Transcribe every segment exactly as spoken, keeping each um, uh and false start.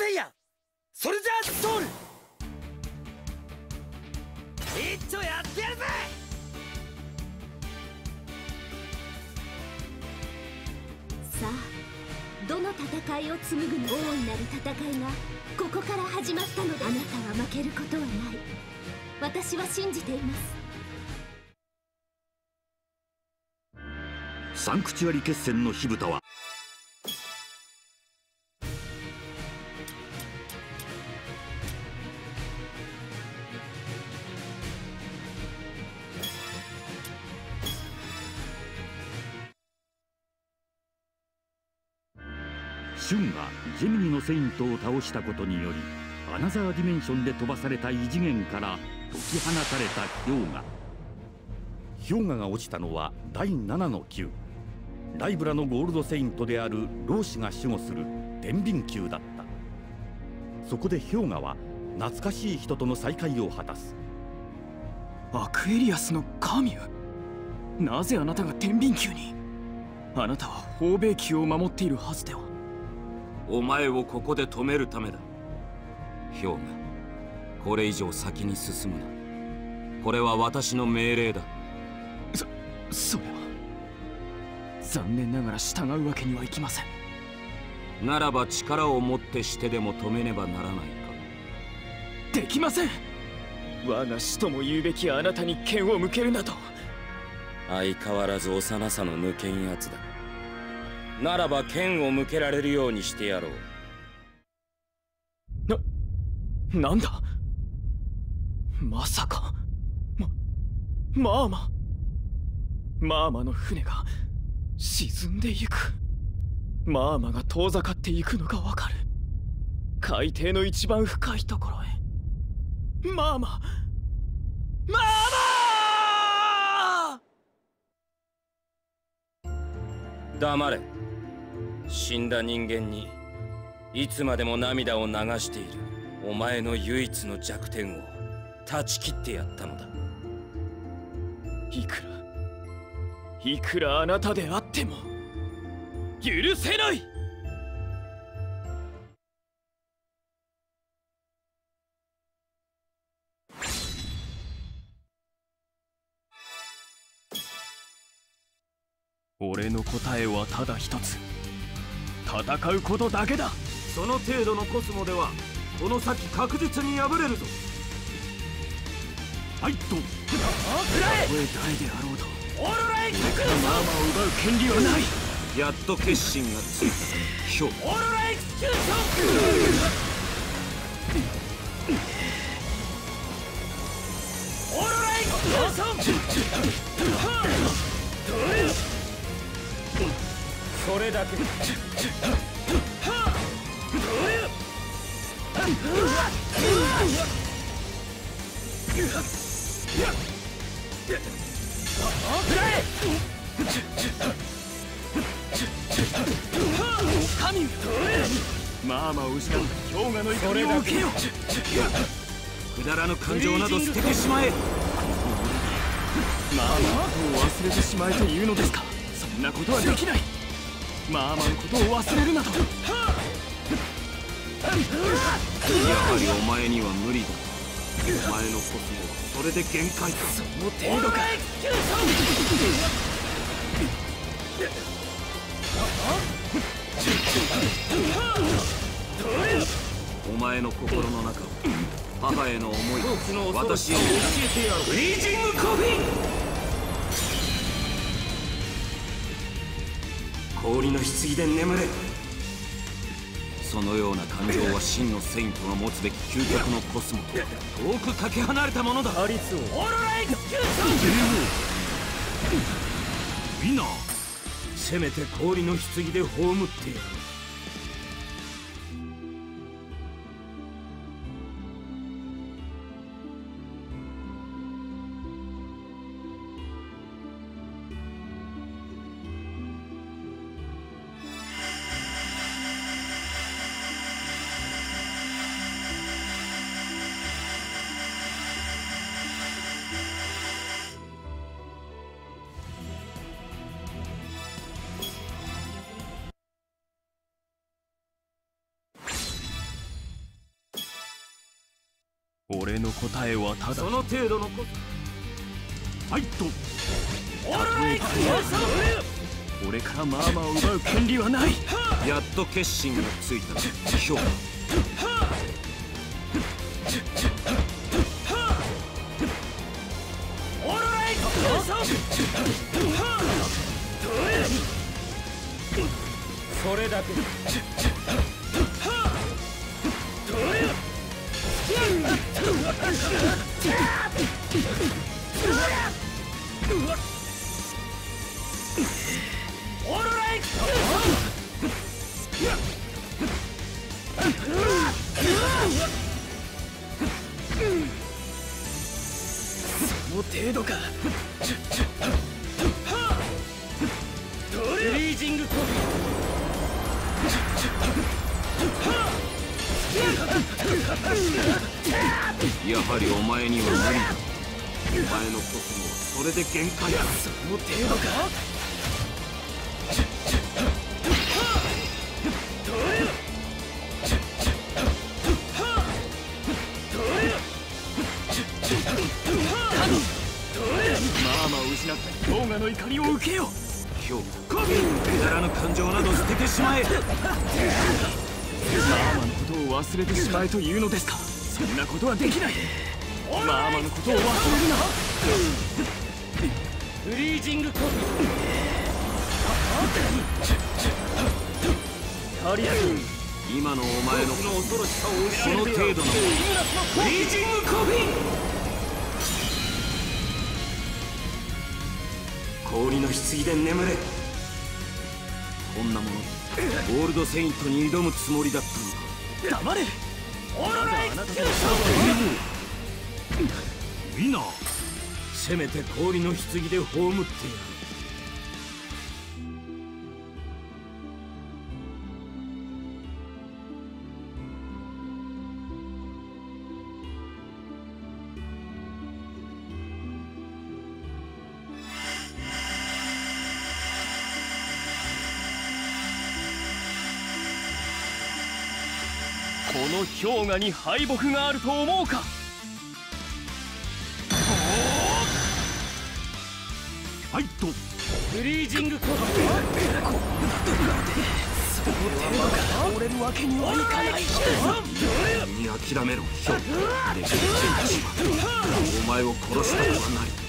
セイヤソルジャーズソウル一丁やってやるぜ。 さあ、どの戦いを紡ぐの。大いなる戦いがここから始まったので、あなたは負けることはない。私は信じています。 サンクチュアリ決戦の火蓋はシュンがジェミニのセイントを倒したことにより、アナザーディメンションで飛ばされた異次元から解き放たれた氷河。氷河が落ちたのはだいななの級、ライブラのゴールドセイントである老子が守護する天秤級だった。そこで氷河は懐かしい人との再会を果たす。 アクエリアスの神よ、なぜあなたが天秤級に。あなたは宝米級を守っているはずでは。 お前をここで止めるためだ。氷河、これ以上先に進むな。これは私の命令だ。 そ、それは残念ながら従うわけにはいきません。 ならば力をもってしてでも止めねばならないか。 できません。我が師とも言うべきあなたに剣を向けるなど。 相変わらず幼さの抜けんやつだ。ならば剣を向けられるようにしてやろう。な、なんだ。まさかま、マーママーマの船が沈んでいく。マーマが遠ざかっていくのがわかる。海底の一番深いところへ。マーママーマ黙れ。死んだ人間にいつまでも涙を流しているお前の唯一の弱点を断ち切ってやったのだ。 いくらいくらあなたであっても許せない。俺の答えはただ一つ。戦うことだけだ。 その程度のコスモではこの先確実に敗れるぞ。 はいと、たとえ誰であろうとオーロラエクスキューション。 マーマを奪う権利はない。 やっと決心がついた。ひょオーロラエクスキューション。オーロラエクスキューション。 それだけ。 神よ、マーマを失った氷河の怒りを受けよ。 くだらぬ感情など捨ててしまえ。 マーマのことを忘れてしまえというのですか。そんなことはできない。マーマのことを忘れるなど。 やはりお前には無理だ。お前のコスモはそれで限界か。 その程度か。 お前の心の中を母への思い私を教えてやろう。フリージングコフィン。氷の棺で眠れ。そのような感情は真のセイントが持つべき究極のコスモと遠くかけ離れたものだ。 オーロラエクスキューション。 ウィナー、せめて氷の棺で葬ってやる。 俺の答えはただその程度のこと。 ファイト。 オールライト俺からマーマを奪う権利はない。 やっと決心がついた評価。 オールライトそれだけ。 オールライトその程度か。 フリージングコピやはりお前には無理だ。お前のコスモはそれで限界だ。 その程度か。マーマを失った氷河の怒りを受けよ。 評価。くだらぬ感情など捨ててしまえ。 マーマのことを忘れてしまえというのですか。そんなことはできない。マーマのことを忘れるな。 フリージングコピハリア君、 今のお前の恐ろしさをその程度のフリージングコピー。氷の棺で眠れ。こんなものゴールドセイントに挑むつもりだったのか。 黙れ。 オールライトウィナー。 せめて氷の棺で葬ってやる。 この氷河に敗北があると思うか。 ファイト。 フリージングコピその程度か。折れるわけにはいかない。 に諦めろ評価。歴史の血はお前を殺したとはなり。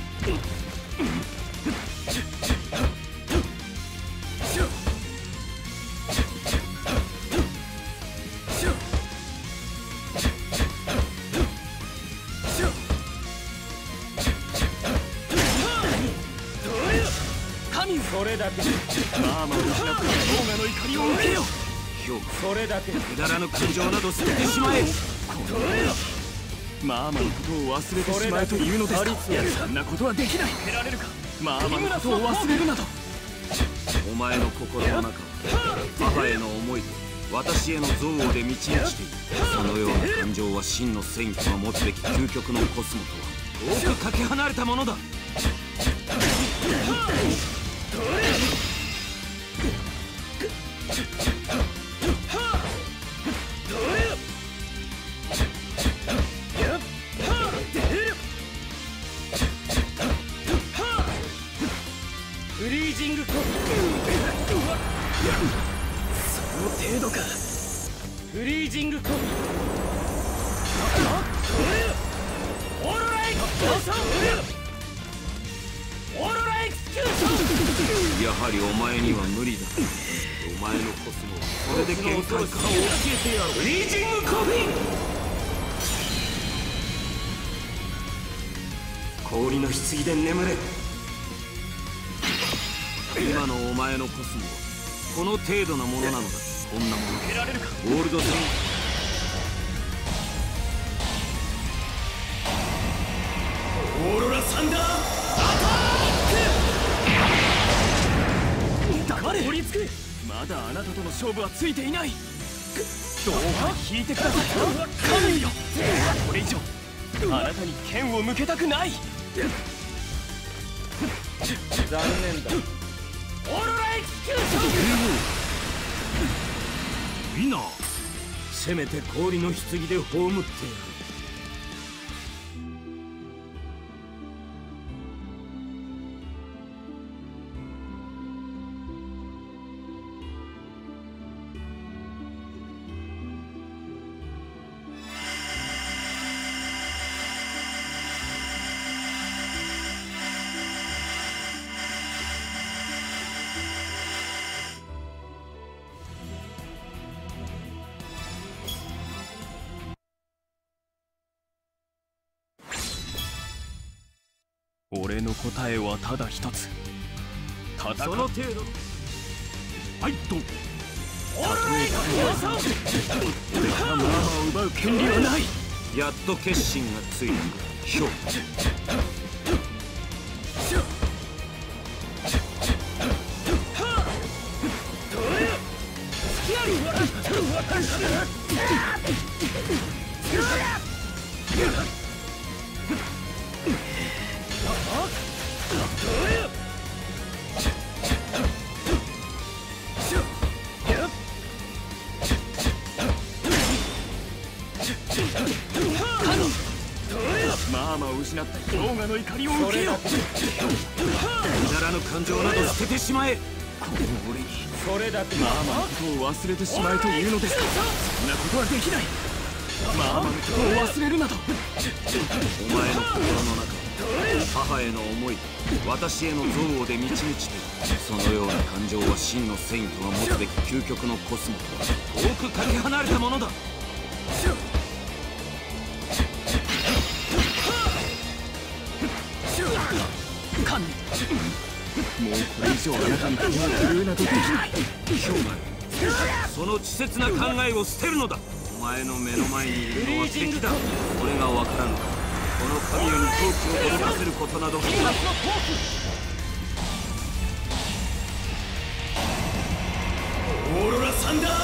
それだけ。 マーマを失った氷河の怒りを受けよ。 評価。 それだけ。 くだらぬ感情など捨ててしまえ。 マーマのことを忘れてしまえというのですか。そんなことはできない。られるか。マーマのことを忘れるなど。 お前の心の中は母への思いで私への憎悪で満ち満ちている。そのような感情は真のセイントが持つべき究極のコスモとは遠くかけ離れたものだ。 フリージングコピその程度か。 フリージングコピオールライトオールライトキューション。 やはりお前には無理だ。お前のコスモはこれで限界か。教えてやろう。フリージングコピー。氷の棺で眠れ。今のお前のコスモはこの程度なものなのだ。こんなもの受けられるか。 ゴールドセインオーロラサンダーアタック。黙れ。取り付け。まだあなたとの勝負はついていない。どうか引いてください。神よ。これ以上あなたに剣を向けたくない。 残念だ。オールライトキューション。 ウィナー。 せめて氷の棺で葬ってやる。 俺の答えはただ一つ。戦う。 その程度。 はいと。 オールライトよそ俺からマーマを奪う権利はない。 やっと決心がついた。ヒョウ。 マーマを失った氷河の怒りを受けよう。 くだらぬ感情など捨ててしまえ。この俺にそれだけマーマのことを忘れてしまえというのですか。そんなことはできない。マーマのことを忘れるなど。 お前の心の中、母への思い、私への憎悪で満ち満ちている。そのような感情は真のセイントが持つべき究極のコスモとは遠くかけ離れたものだ。 観念。もうこれ以上あなたに首を振るうなどできない。 氷河よ、その稚拙な考えを捨てるのだ。お前の目の前にいるのは敵だ。それが分からぬか。この神よに闘気を届かせることなど。 オーロラサンダー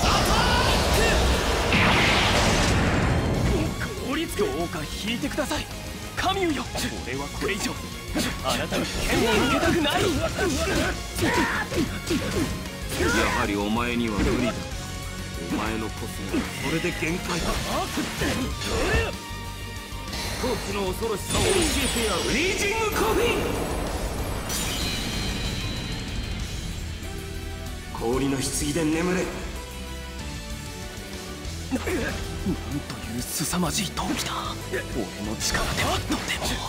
効率どうか引いてください。神よ、俺はこれ以上あなたに剣を受けたくない。 やはりお前には無理だ。お前のコスモはそれで限界だ。闘気の恐ろしさを教えてやる。リージングコフィン。氷の棺で眠れ。 なんという凄まじい闘気だ。俺の力ではとても。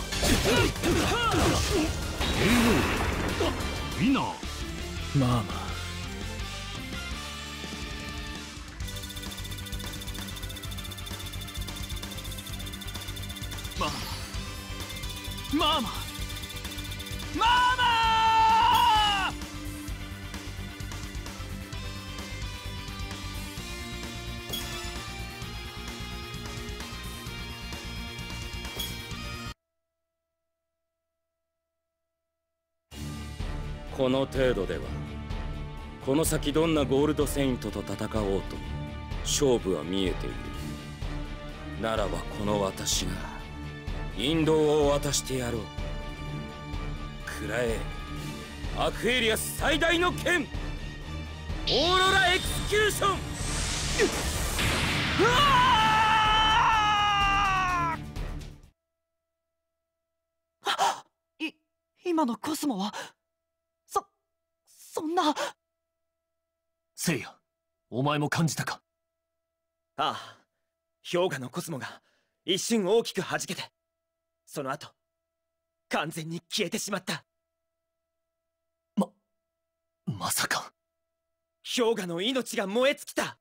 ウィナーマーマ。マーママーママーマこの程度ではこの先どんなゴールドセイントと戦おうと勝負は見えている。ならばこの私が引導を渡してやろう。くらえアクエリアス最大の剣オーロラエクスキューション。 い今のコスモはそそんな。聖夜、お前も感じたか。 ああ、氷河のコスモが一瞬大きく弾けて、その後完全に消えてしまった。 ままさか氷河の命が燃え尽きた。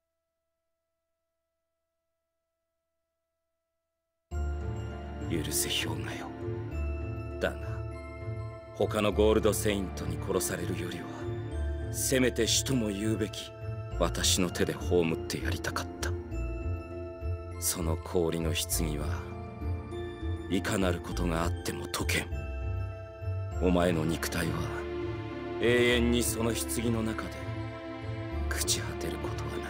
許せ氷河よ。だが他のゴールドセイントに殺されるよりはせめて死とも言うべき私の手で葬ってやりたかった。その氷の棺はいかなることがあっても解けん。お前の肉体は永遠にその棺の中で朽ち果てることはない。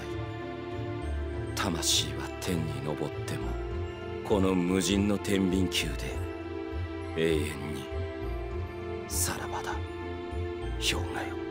魂は天に昇ってもこの無人の天秤球で永遠にさらばだ氷河よ。